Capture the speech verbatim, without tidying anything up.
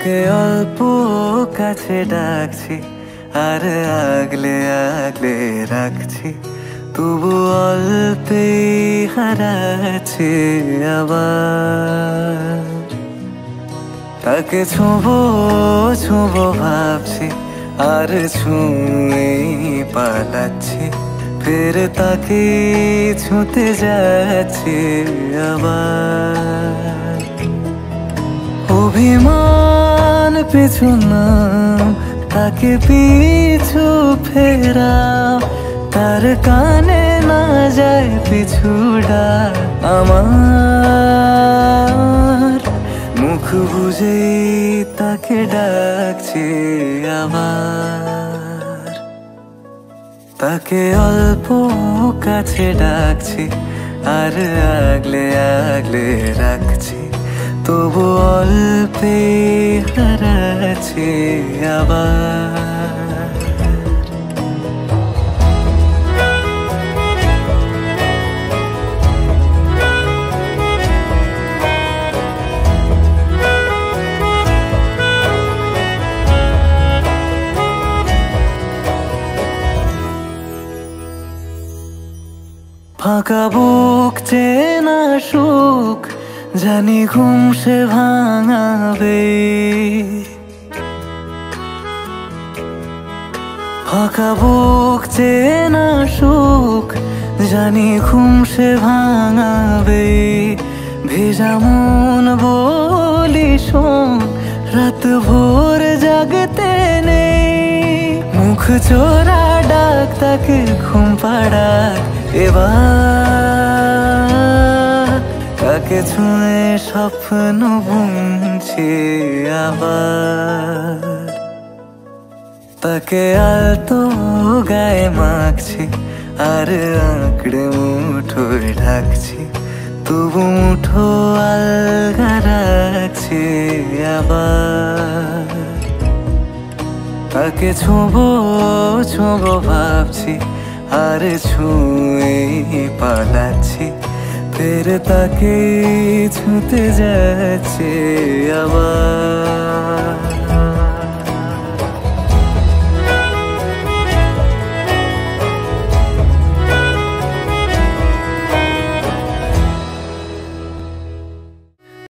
তাকে অল্প কাছে ডাকছি আর আগলে আগলে রাখছি, তবু অল্পেই হারাচ্ছি আবার। তাকে ছোঁবো ছোঁবো ভাবছি আর ছুঁয়েই পালাচ্ছি, ফের তাকে ছুঁতে যাচ্ছি আবার। অভিমান পিছু নাম, তাকে পিছু ফেরাও, তার কানে না যায় পিছু ডাক আমার। মুখ বুঝেই তাকে ডাকছি আবার। তাকে অল্প কাছে ডাকছি আর আগলে আগলে রাখছি, তবু অল্পে হারাচ্ছি আবার। ফাঁকা বুক চেনা সুখ জানি ঘুম সে ভাঙাবে, ফাঁকা বুক চেনা সুখ জানি ঘুম সে ভাঙাবে। ভেজা মন বলি শোন, রাত ভোর জাগতে নেই, মুখ চোরা ডাক তাকে ঘুম পাড়াক এবার। তাকে ছুঁয়ে স্বপ্ন বুনছি আবার। তাকে আলতো গায়ে মাখছি আর আঁকড়ে মুঠোয় ঢাকছি, তবু মুঠো আলগা রাখছি আবার। তাকে ছোঁবো ছোঁবো ভাবছি আর ছুঁয়েই পালাচ্ছি, ফের তাকে ছুঁতে যাচ্ছে আবার।